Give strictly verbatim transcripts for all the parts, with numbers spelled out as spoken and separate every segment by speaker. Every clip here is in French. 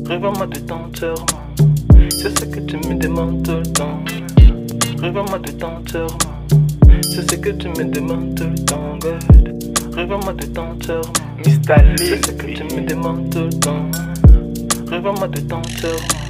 Speaker 1: Revois-moi de temps sûrement. C'est ce que tu me demandes tout le temps. Revois-moi de temps sûrement. C'est ce que tu me demandes tout le temps, God. Revois-moi de temps sûrement.
Speaker 2: mister
Speaker 1: C'est ce que tu me demandes tout le temps. Revois-moi de temps sûrement.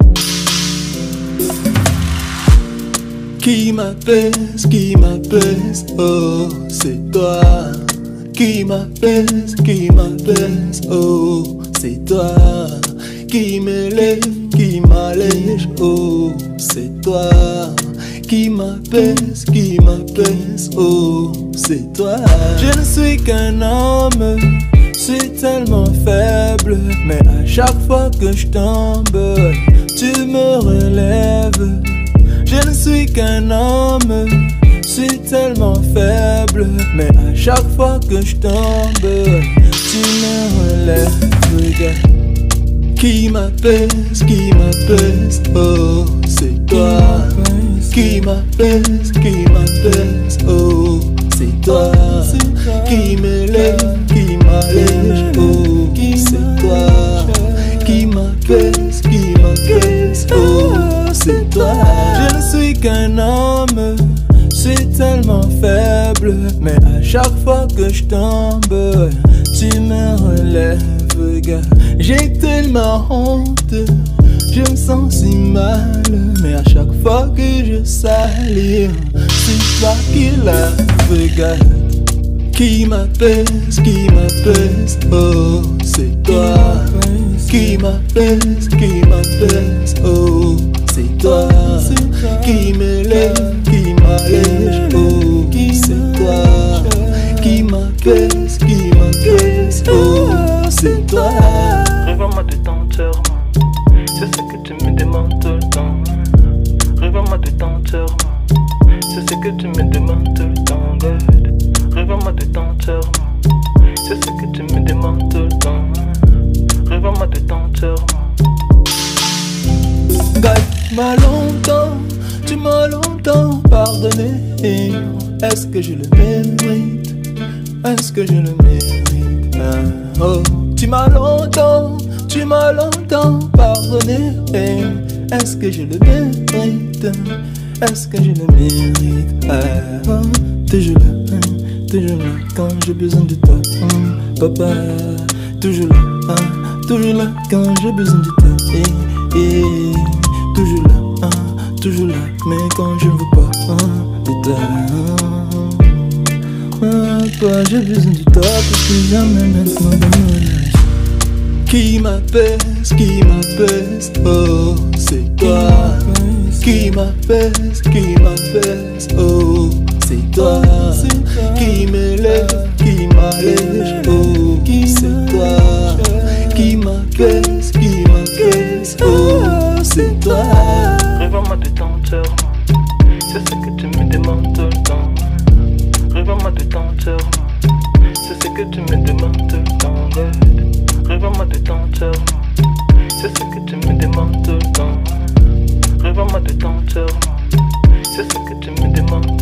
Speaker 3: Qui m'apaise, qui m'apaise, oh, c'est toi. Qui m'apaise, qui m'apaise, oh, c'est toi. Qui m'élève, qui m'allège, oh, c'est toi. Qui m'apaise, qui m'apaise, oh, c'est toi. Je ne suis qu'un homme, je suis tellement faible, mais à chaque fois que je tombe, tu me relèves. Je ne suis qu'un homme, je suis tellement faible, mais à chaque fois que je tombe, tu me relèves, regarde. Qui m'apaise, qui m'apaise, oh, c'est toi. Qui m'apaise, qui m'apaise, oh, c'est toi. Qui m'élève, qui m'allège, oh, c'est toi. Qui m'apaise, qui m'apaise, oh, c'est toi. Je ne suis qu'un homme, je suis tellement faible, mais à chaque fois que je tombe, tu me relèves, gars. J'ai tellement honte, je me sens si mal, mais à chaque fois que je salue, c'est toi qui la regarde. Qui m'apaise, qui m'apaise, oh, c'est toi. Qui m'apaise, qui m'apaise, oh, c'est toi. Qui m'élève, qui m'allège, oh, c'est toi. Qui m'apaise, qui m'apaise, oh, c'est toi.
Speaker 1: Revois-moi de temps sûrement. C'est ce que tu me demandes tout le temps. Revois-moi de temps sûrement. C'est ce que tu me demandes tout le temps, God. Revois-moi de temps sûrement. C'est ce que tu me demandes tout le temps. Revois-moi de temps sûrement.
Speaker 3: God, tu m'as longtemps, tu m'as longtemps pardonné. Est-ce que je le mérite? Est-ce que je le mérite? Ah, oh, tu m'as longtemps, tu m'as longtemps pardonné. Est-ce que je le mérite? Est-ce que je le mérite? Ah, oh, toujours là, hein, toujours là quand j'ai besoin de toi, hein, papa. Toujours là, hein, toujours là quand j'ai besoin de toi. Eh, eh, toujours là, hein, toujours là, mais quand je ne veux pas, hein, de toi. Hein, papa, j'ai besoin de toi parce que jamais maintenant dans mon âge. Qui m'apaise, qui m'apaise, oh, c'est toi. Qui m'apaise, qui m'apaise, oh, c'est toi. Qui m'élève, qui m'allège, oh, c'est toi. Qui m'apaise, qui m'apaise, oh, c'est toi.
Speaker 1: Revois-moi de temps sûrement. C'est ce que tu me demandes tout le temps. Revois-moi de temps sûrement. C'est ce que tu me demandes tout le temps, God. Revois-moi de temps sûrement. C'est ce que tu me demandes tout le temps. Revois-moi de temps sûrement. C'est ce que tu me demandes.